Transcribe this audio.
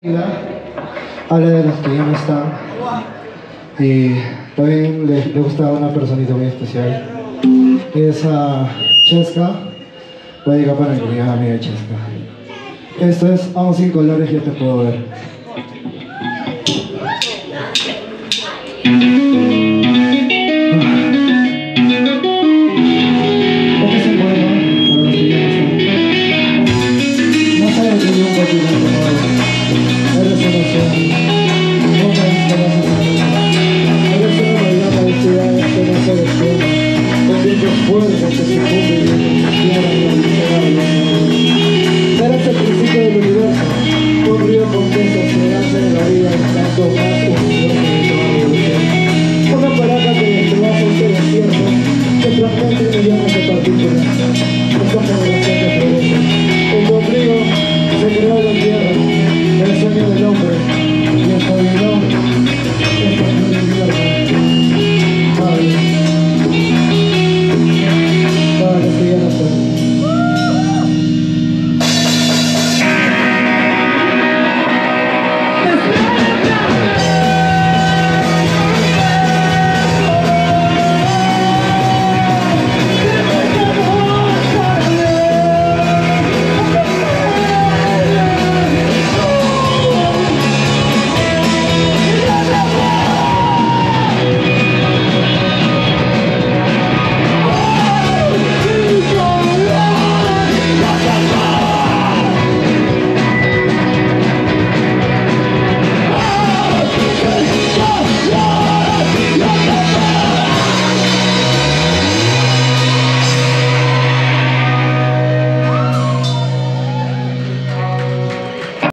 Habla de los que ya no están. Y también le gusta a una personita muy especial. Es a Cheska. Voy a dedicar para mi querida amiga Cheska. Esto es Aún sin colores, yo te puedo ver. Este es un poema para los que ya no están. No sabes que yo un continente nuevo. Eres una nación, no me disconoces. Eres una maldad parecida que no se despierta, con vientos fuertes que se cumplen y quieran la eres el principio del universo, un río con quesos que nace de la vida y tanto más universo de toda revolución. Una palanca que desplaza este desierto, que transmite millones de partículas. Esta generación que florece. En tu trigo se creó la tierra, el sueño del hombre.